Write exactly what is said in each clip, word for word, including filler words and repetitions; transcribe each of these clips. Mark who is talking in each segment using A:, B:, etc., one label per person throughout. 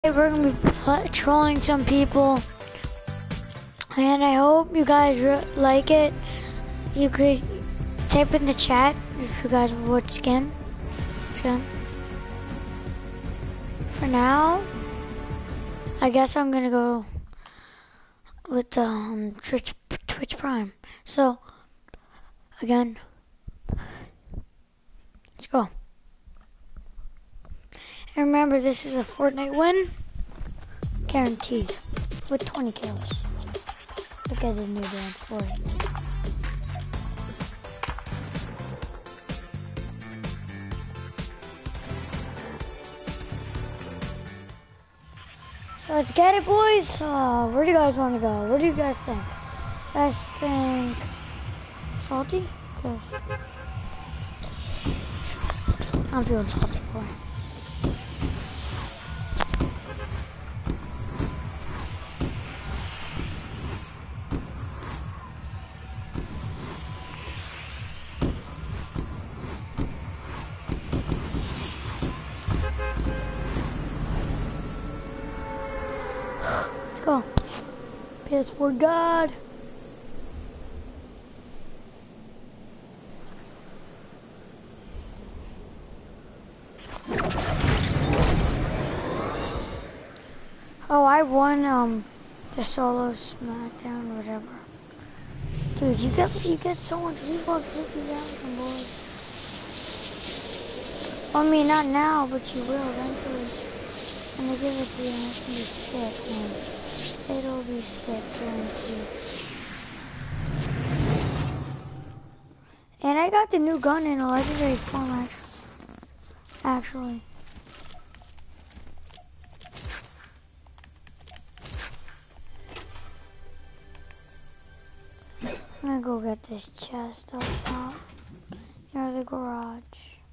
A: We're gonna be pl- trolling some people, and I hope you guys re- like it. You could type in the chat if you guys what skin. Skin. For now, I guess I'm gonna go with the um, Twitch, Twitch Prime. So again, let's go. And remember, this is a Fortnite win, guaranteed, with twenty kills. Look at the new dance boy. So let's get it, boys. Uh, where do you guys want to go? What do you guys think? You guys think salty? Cause I'm feeling salty, boy. Let's go. P S four God. Oh, I won um the solo SmackDown, whatever. Dude, you get you get so much V-Bucks if you get them, boys. I mean, not now, but you will eventually. When they give it to you, it's gonna be sick, man. It'll be sick, guaranteed. And I got the new gun in a legendary form, actually. I'm gonna go get this chest up top near the garage.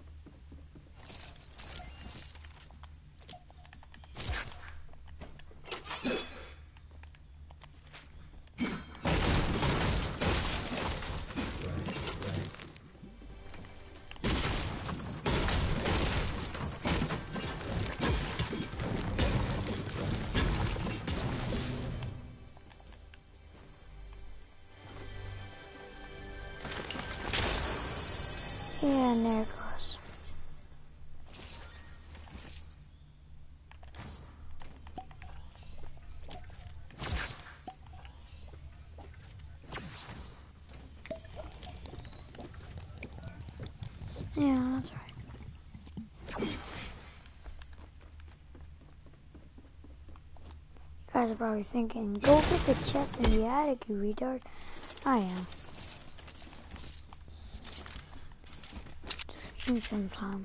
A: Yeah, and there it goes. Yeah, that's right. You guys are probably thinking, go get the chest in the attic, you retard. I am. Just give me some time.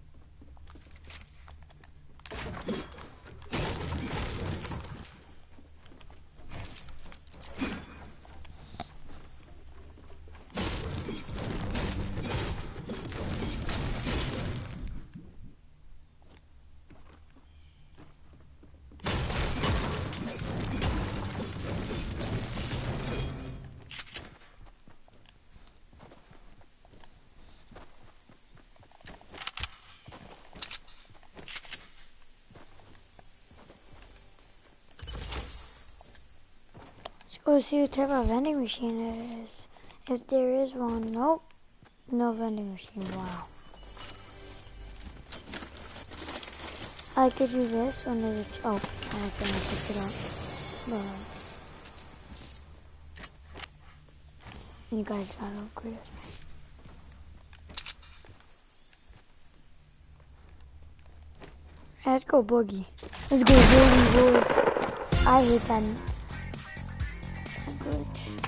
A: Let's go see what type of vending machine it is. If there is one, nope. No vending machine, wow. I like to do this when there's a, oh, I accidentally picked it up. But, you guys gotta agree with me. Let's go Boogie. Let's go Boogie, boy. I hate that. Good.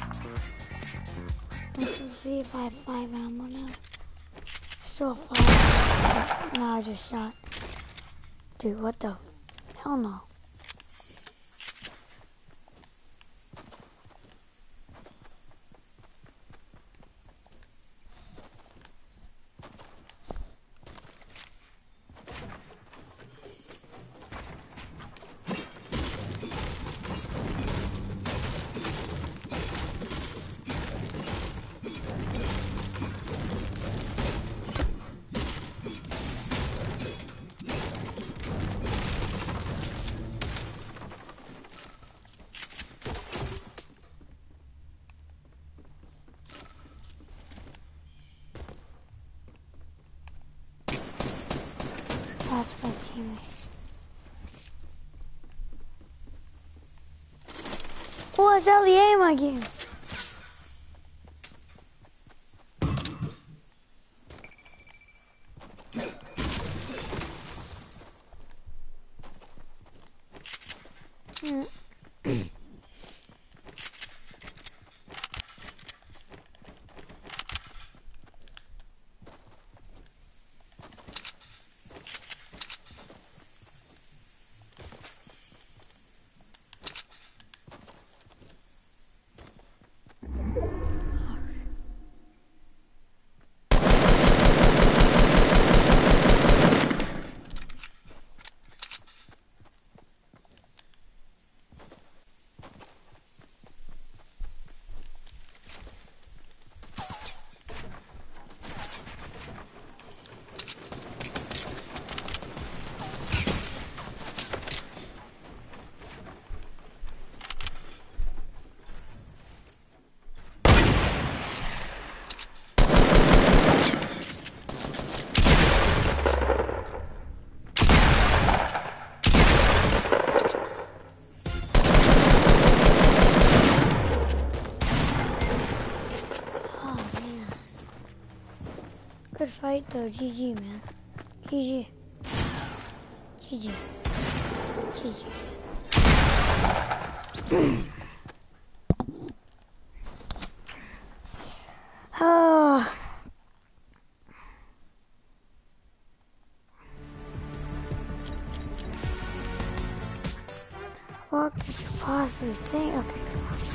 A: Let's see if I have five ammo now. Still five. No, I just shot. Dude, what the hell no. teammate. Oh, it's L E A in my game. Good fight though, G G man. G G. G G. G G. Oh. What could you possibly think? Okay, fine.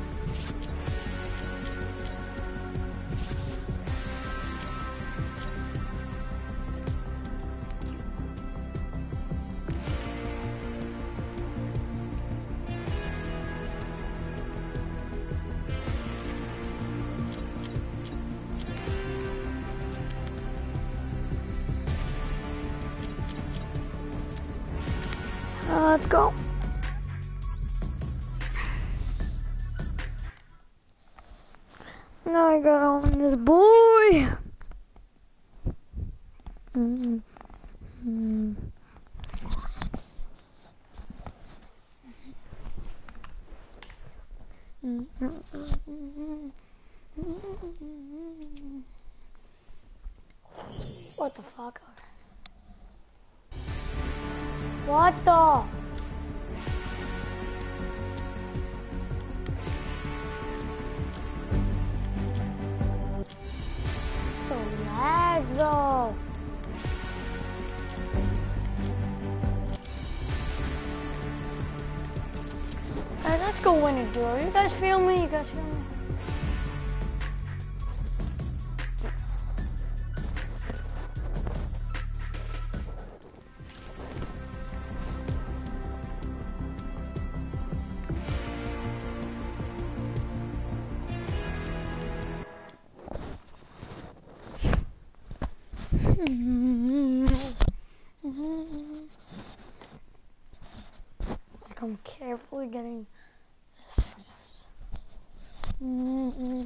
A: Uh, let's go. Now I gotta own this boy. Mm-hmm. Mm-hmm. What the fuck? What the? The lag though. Guys, let's go win a duel. You guys feel me? You guys feel me? Like I'm carefully getting this. Mm-hmm.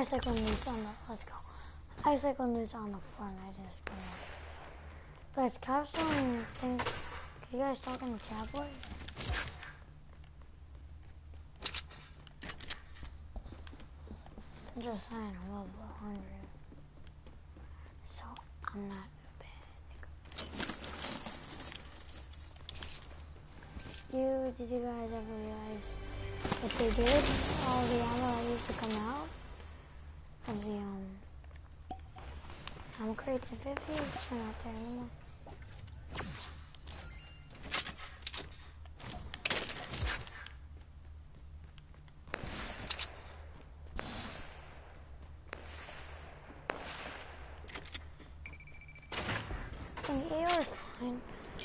A: Icycle news on the, let's go. Icycle news on the Fortnite is gonna. Guys, have some things. Can you guys talk in the chat board? I'm just saying, I'm level one hundred. So, I'm not bad. You, did you guys ever realize that they did all the ammo that used to come out of the, um, ammo crates and fifty? It's not there anymore. And the A R is fine.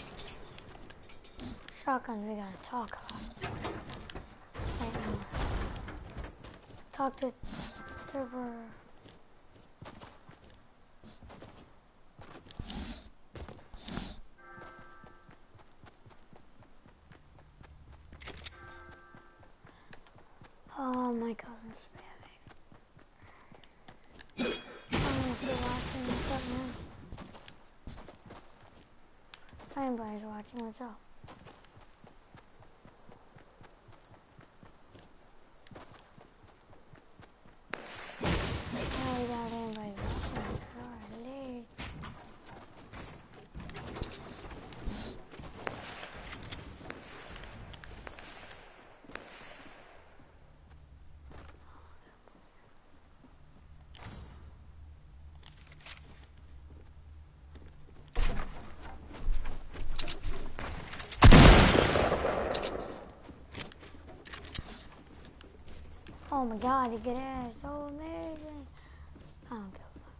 A: Shotguns we gotta talk about. Right now. Talk to server. Oh, my cousin's spamming. I'm still watching. What's up, man? Anybody's watching. What's up? I doubt anybody's watching. Sorry. Oh my god, you get it. So amazing. I don't give a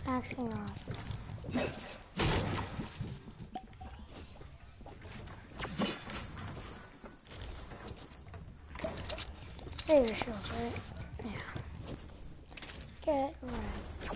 A: Actually not. There your shields, right? Yeah. Get right.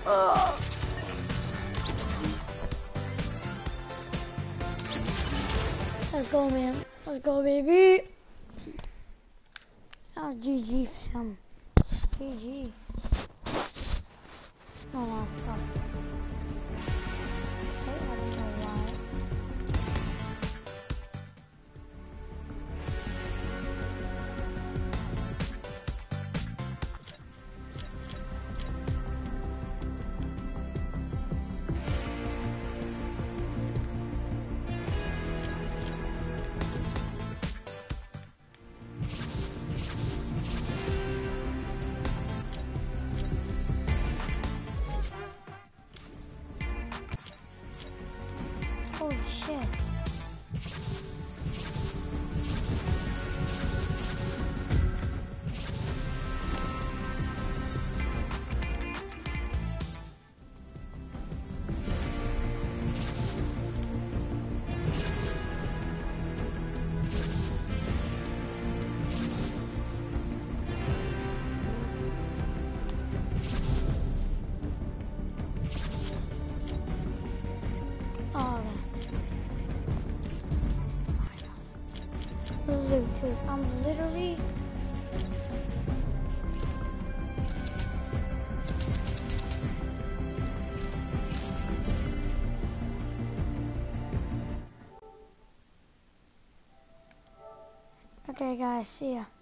A: Ugh. Let's go, man. Let's go, baby. That was G G, fam. G G. No, no, tough. Wait, I don't know why. Holy shit. Oh, look, dude, I'm literally... Okay, guys, see ya.